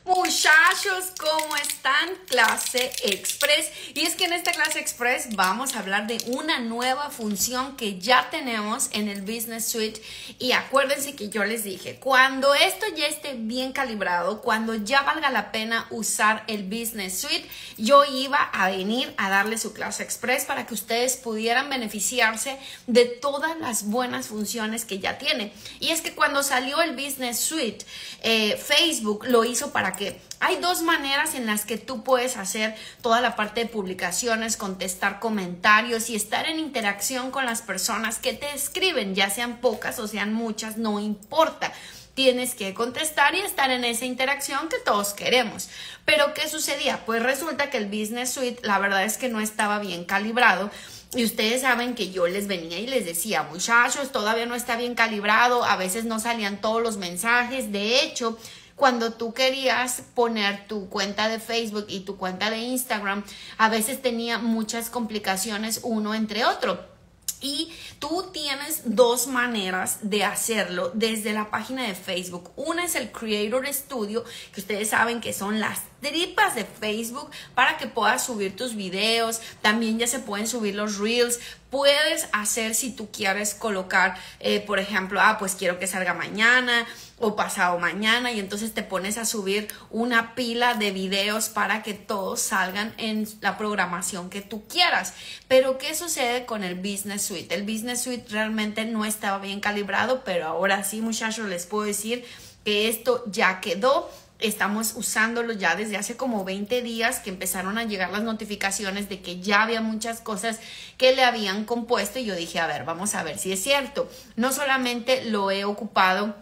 Muchachos, ¿cómo están? Clase Express. Y es que en esta clase Express vamos a hablar de una nueva función que ya tenemos en el Business Suite. Y acuérdense que yo les dije, cuando esto ya esté bien calibrado, cuando ya valga la pena usar el Business Suite, yo iba a venir a darle su clase Express para que ustedes pudieran beneficiarse de todas las buenas funciones que ya tiene. Y es que cuando salió el Business Suite, Facebook lo hizo para que hay dos maneras en las que tú puedes hacer toda la parte de publicaciones, contestar comentarios y estar en interacción con las personas que te escriben, ya sean pocas o sean muchas, no importa. Tienes que contestar y estar en esa interacción que todos queremos. Pero ¿qué sucedía? Pues resulta que el Business Suite, la verdad es que no estaba bien calibrado. Y ustedes saben que yo les venía y les decía, muchachos, todavía no está bien calibrado, a veces no salían todos los mensajes. De hecho, cuando tú querías poner tu cuenta de Facebook y tu cuenta de Instagram, a veces tenía muchas complicaciones uno entre otro. Y tú tienes dos maneras de hacerlo desde la página de Facebook. Una es el Creator Studio, que ustedes saben que son las tripas de Facebook para que puedas subir tus videos. También ya se pueden subir los Reels. Puedes hacer, si tú quieres colocar, por ejemplo, pues quiero que salga mañana o pasado mañana, y entonces te pones a subir una pila de videos para que todos salgan en la programación que tú quieras. Pero ¿qué sucede con el Business Suite? El Business Suite realmente no estaba bien calibrado, pero ahora sí, muchachos, les puedo decir que esto ya quedó. Estamos usándolo ya desde hace como 20 días que empezaron a llegar las notificaciones de que ya había muchas cosas que le habían compuesto, y yo dije, a ver, vamos a ver si es cierto. No solamente lo he ocupado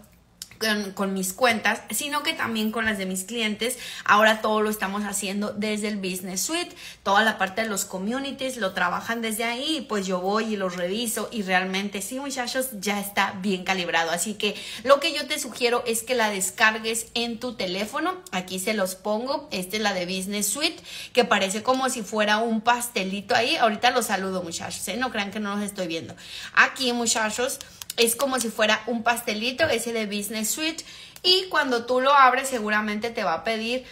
con mis cuentas, sino que también con las de mis clientes. Ahora todo lo estamos haciendo desde el Business Suite. Toda la parte de los communities lo trabajan desde ahí, pues yo voy y los reviso y realmente sí, muchachos, ya está bien calibrado. Así que lo que yo te sugiero es que la descargues en tu teléfono. Aquí se los pongo. Esta es la de Business Suite, que parece como si fuera un pastelito ahí. Ahorita los saludo, muchachos, no crean que no los estoy viendo. Aquí, muchachos, es como si fuera un pastelito, ese de Business Suite, y cuando tú lo abres seguramente te va a pedir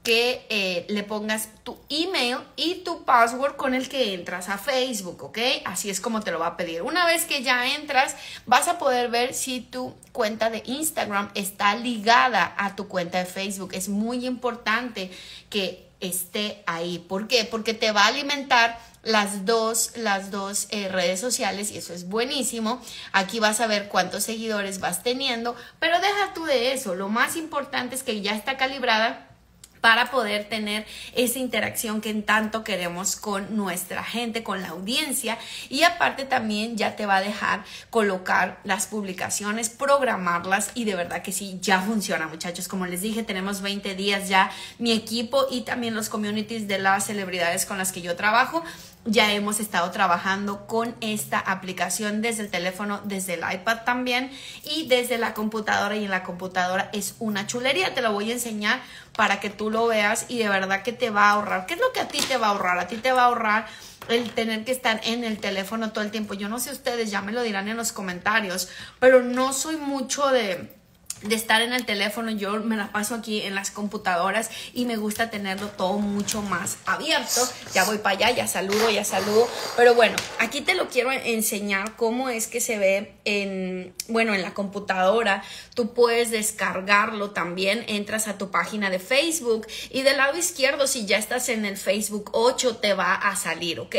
que le pongas tu email y tu password con el que entras a Facebook, ¿ok? Así es como te lo va a pedir. Una vez que ya entras, vas a poder ver si tu cuenta de Instagram está ligada a tu cuenta de Facebook. Es muy importante que esté ahí. ¿Por qué? Porque te va a alimentar las dos redes sociales, y eso es buenísimo. Aquí vas a ver cuántos seguidores vas teniendo, pero deja tú de eso. Lo más importante es que ya está calibrada para poder tener esa interacción que en tanto queremos con nuestra gente, con la audiencia. Y aparte también ya te va a dejar colocar las publicaciones, programarlas, y de verdad que sí, ya funciona, muchachos. Como les dije, tenemos 20 días ya. Mi equipo y también los communities de las celebridades con las que yo trabajo, ya hemos estado trabajando con esta aplicación desde el teléfono, desde el iPad también, y desde la computadora. Y en la computadora es una chulería. Te lo voy a enseñar para que tú lo veas, y de verdad que te va a ahorrar. ¿Qué es lo que a ti te va a ahorrar? A ti te va a ahorrar el tener que estar en el teléfono todo el tiempo. Yo no sé ustedes, ya me lo dirán en los comentarios, pero no soy mucho de estar en el teléfono. Yo me la paso aquí en las computadoras y me gusta tenerlo todo mucho más abierto. Ya voy para allá, ya saludo. Pero bueno, aquí te lo quiero enseñar cómo es que se ve en la computadora. Tú puedes descargarlo también. Entras a tu página de Facebook y del lado izquierdo, si ya estás en el Facebook 8, te va a salir, ¿ok?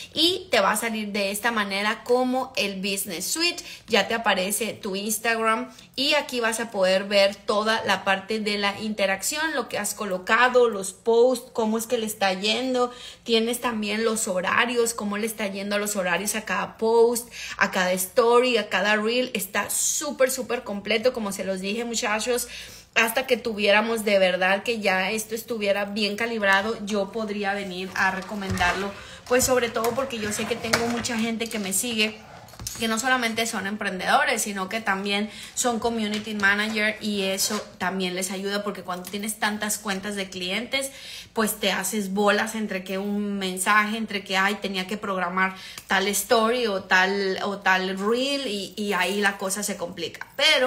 Y te va a salir de esta manera como el Business Suite. Ya te aparece tu Instagram y aquí vas a poder ver toda la parte de la interacción, lo que has colocado, los posts, cómo es que le está yendo. Tienes también los horarios, cómo le está yendo a los horarios a cada post, a cada story, a cada reel. Está súper completo, como se los dije, muchachos. Hasta que tuviéramos de verdad que ya esto estuviera bien calibrado, yo podría venir a recomendarlo, pues sobre todo porque yo sé que tengo mucha gente que me sigue, que no solamente son emprendedores, sino que también son community manager, y eso también les ayuda, porque cuando tienes tantas cuentas de clientes, pues te haces bolas entre que un mensaje, entre que tenía que programar tal story o tal reel, y ahí la cosa se complica. Pero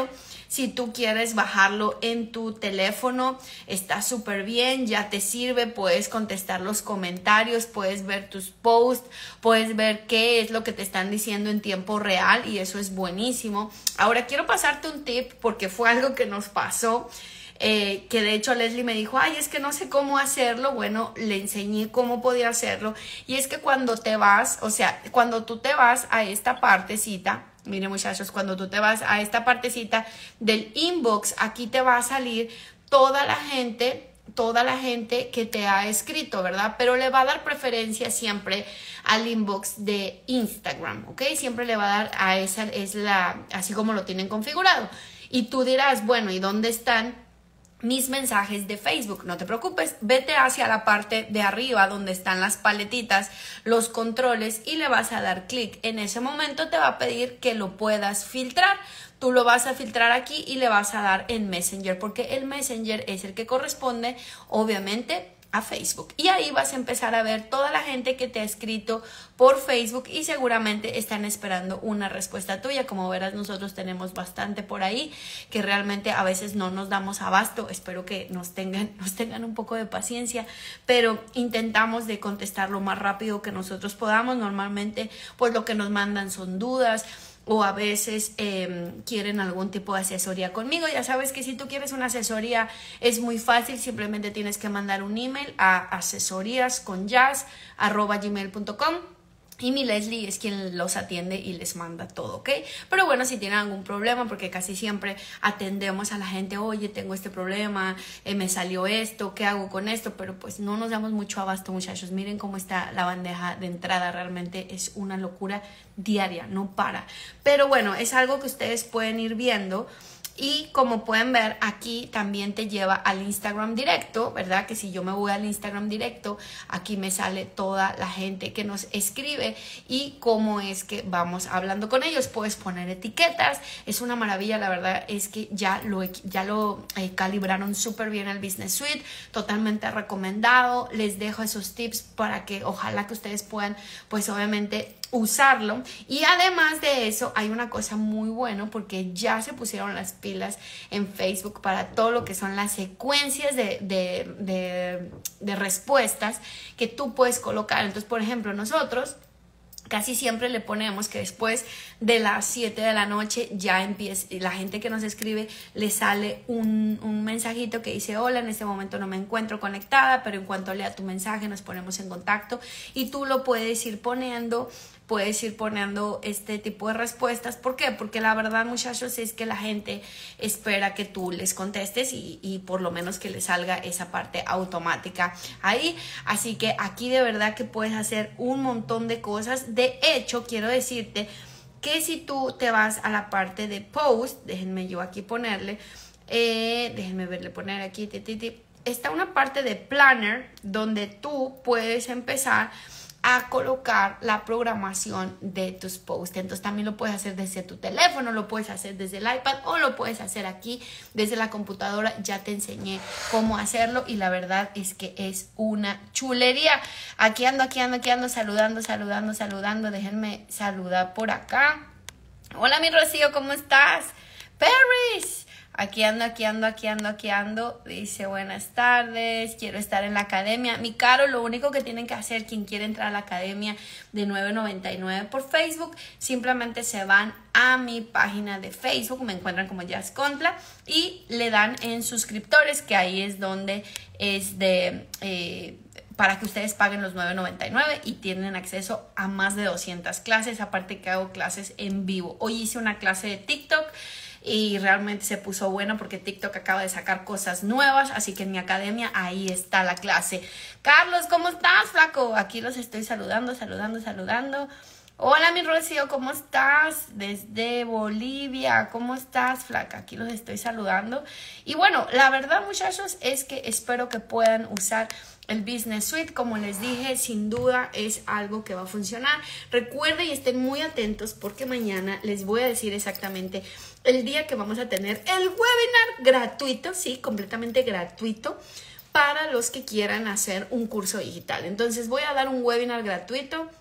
Si tú quieres bajarlo en tu teléfono, está súper bien, ya te sirve, puedes contestar los comentarios, puedes ver tus posts, puedes ver qué es lo que te están diciendo en tiempo real y eso es buenísimo. Ahora quiero pasarte un tip porque fue algo que nos pasó. Que de hecho Leslie me dijo, ay, es que no sé cómo hacerlo. Bueno, le enseñé cómo podía hacerlo. Y es que cuando te vas, o sea, cuando tú te vas a esta partecita, miren muchachos, cuando tú te vas a esta partecita del inbox, aquí te va a salir toda la gente que te ha escrito, ¿verdad? Pero le va a dar preferencia siempre al inbox de Instagram, ¿ok? Siempre le va a dar a esa, así como lo tienen configurado. Y tú dirás, bueno, ¿y dónde están mis mensajes de Facebook? No te preocupes, vete hacia la parte de arriba donde están las paletitas, los controles y le vas a dar clic. En ese momento te va a pedir que lo puedas filtrar. Tú lo vas a filtrar aquí y le vas a dar en Messenger porque el Messenger es el que corresponde obviamente a Facebook. Y ahí vas a empezar a ver toda la gente que te ha escrito por Facebook y seguramente están esperando una respuesta tuya. Como verás, nosotros tenemos bastante por ahí que realmente a veces no nos damos abasto. Espero que nos tengan un poco de paciencia, pero intentamos de contestar lo más rápido que nosotros podamos. Normalmente pues lo que nos mandan son dudas o a veces quieren algún tipo de asesoría conmigo. Ya sabes que si tú quieres una asesoría es muy fácil, simplemente tienes que mandar un email a asesoríasconyas@gmail.com y mi Leslie es quien los atiende y les manda todo, ¿ok? Pero bueno, si tienen algún problema, porque casi siempre atendemos a la gente, oye, tengo este problema, me salió esto, ¿qué hago con esto? Pero pues no nos damos mucho abasto, muchachos. Miren cómo está la bandeja de entrada, realmente es una locura diaria, no para. Pero bueno, es algo que ustedes pueden ir viendo. Y como pueden ver, aquí también te lleva al Instagram directo, ¿verdad? Que si yo me voy al Instagram directo, aquí me sale toda la gente que nos escribe y cómo es que vamos hablando con ellos. Puedes poner etiquetas, es una maravilla, la verdad es que ya lo calibraron súper bien el Business Suite, totalmente recomendado. Les dejo esos tips para que ojalá que ustedes puedan, pues obviamente, usarlo. Y además de eso hay una cosa muy buena porque ya se pusieron las pilas en Facebook para todo lo que son las secuencias de respuestas que tú puedes colocar. Entonces, por ejemplo, nosotros casi siempre le ponemos que después de las 7 de la noche ya empieza, la gente que nos escribe le sale un mensajito que dice, hola, en este momento no me encuentro conectada, pero en cuanto lea tu mensaje nos ponemos en contacto, y tú lo puedes ir poniendo este tipo de respuestas. ¿Por qué? Porque la verdad, muchachos, es que la gente espera que tú les contestes y por lo menos que les salga esa parte automática ahí. Así que aquí de verdad que puedes hacer un montón de cosas. De hecho, quiero decirte que si tú te vas a la parte de post, déjenme yo aquí ponerle, poner aquí, está una parte de planner donde tú puedes empezar a colocar la programación de tus posts. Entonces también lo puedes hacer desde tu teléfono, lo puedes hacer desde el iPad o lo puedes hacer aquí desde la computadora. Ya te enseñé cómo hacerlo y la verdad es que es una chulería. Aquí ando saludando. Déjenme saludar por acá. Hola mi Rocío, ¿cómo estás? Paris. Aquí ando. Dice, buenas tardes, quiero estar en la academia. Mi Caro, lo único que tienen que hacer, quien quiere entrar a la academia de $9.99 por Facebook, simplemente se van a mi página de Facebook, me encuentran como Jazz Contra, y le dan en suscriptores, que ahí es donde es para que ustedes paguen los $9.99 y tienen acceso a más de 200 clases, aparte que hago clases en vivo. Hoy hice una clase de TikTok y realmente se puso bueno porque TikTok acaba de sacar cosas nuevas, así que en mi academia ahí está la clase. Carlos, ¿cómo estás, flaco? Aquí los estoy saludando. Hola, mi Rocío, ¿cómo estás? Desde Bolivia, ¿cómo estás, flaca? Aquí los estoy saludando. Y bueno, la verdad, muchachos, es que espero que puedan usar el Business Suite. Como les dije, sin duda es algo que va a funcionar. Recuerden y estén muy atentos porque mañana les voy a decir exactamente el día que vamos a tener el webinar gratuito, sí, completamente gratuito, para los que quieran hacer un curso digital. Entonces voy a dar un webinar gratuito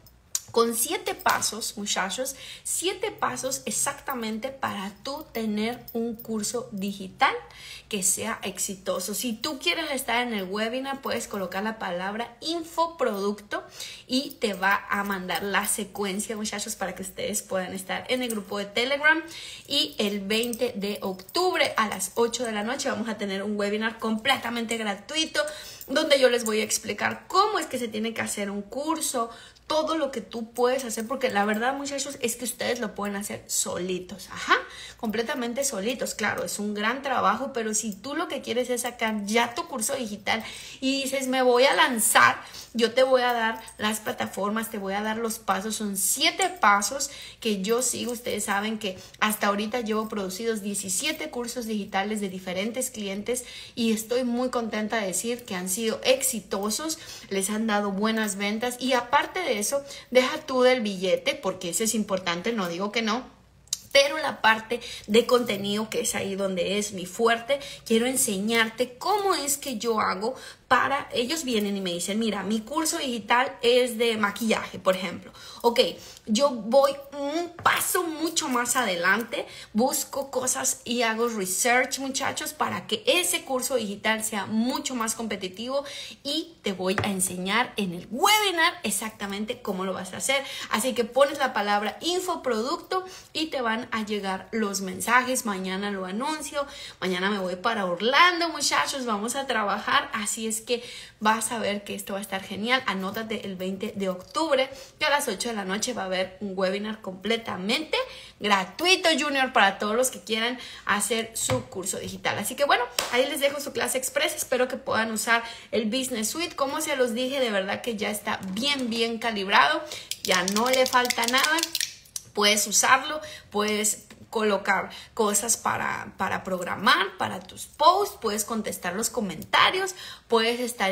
con 7 pasos, muchachos, 7 pasos exactamente para tú tener un curso digital que sea exitoso. Si tú quieres estar en el webinar, puedes colocar la palabra infoproducto y te va a mandar la secuencia, muchachos, para que ustedes puedan estar en el grupo de Telegram. Y el 20 de octubre a las 8 de la noche vamos a tener un webinar completamente gratuito donde yo les voy a explicar cómo es que se tiene que hacer un curso, todo lo que tú puedes hacer, porque la verdad, muchachos, es que ustedes lo pueden hacer solitos, completamente solitos. Claro, es un gran trabajo, pero si tú lo que quieres es sacar ya tu curso digital y dices, me voy a lanzar, yo te voy a dar las plataformas, te voy a dar los pasos. Son 7 pasos que yo sigo. Ustedes saben que hasta ahorita llevo producidos 17 cursos digitales de diferentes clientes y estoy muy contenta de decir que han sido exitosos, les han dado buenas ventas. Y aparte de eso, deja tú del billete, porque eso es importante, no digo que no, pero la parte de contenido, que es ahí donde es mi fuerte, quiero enseñarte cómo es que yo hago para... Ellos vienen y me dicen, mira, mi curso digital es de maquillaje, por ejemplo. Ok, yo voy un paso mucho más adelante, busco cosas y hago research, muchachos, para que ese curso digital sea mucho más competitivo y te voy a enseñar en el webinar exactamente cómo lo vas a hacer. Así que pones la palabra infoproducto y te van a llegar los mensajes. Mañana lo anuncio, mañana me voy para Orlando, muchachos, vamos a trabajar, así es que vas a ver que esto va a estar genial. Anótate el 20 de octubre, que a las 8 de la noche va a haber un webinar completamente gratuito, Junior, para todos los que quieran hacer su curso digital. Así que bueno, ahí les dejo su clase express. Espero que puedan usar el Business Suite. Como se los dije, de verdad que ya está bien calibrado, ya no le falta nada. Puedes usarlo, puedes colocar cosas para programar, para tus posts, puedes contestar los comentarios, puedes estar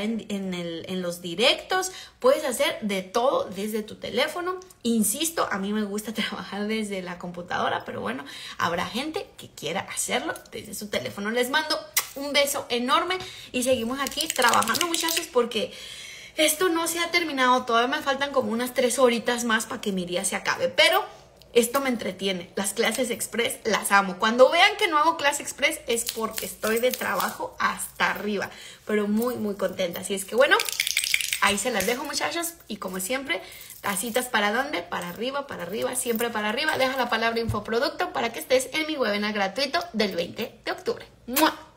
en los directos, puedes hacer de todo desde tu teléfono. Insisto, a mí me gusta trabajar desde la computadora, pero bueno, habrá gente que quiera hacerlo desde su teléfono. Les mando un beso enorme y seguimos aquí trabajando, muchachos, porque esto no se ha terminado. Todavía me faltan como unas 3 horitas más para que mi día se acabe, pero esto me entretiene. Las clases express las amo. Cuando vean que no hago clase express es porque estoy de trabajo hasta arriba, pero muy contenta. Así es que bueno, ahí se las dejo, muchachos, y como siempre, tacitas para dónde, para arriba, siempre para arriba. Deja la palabra infoproducto para que estés en mi webinar gratuito del 20 de octubre. ¡Mua!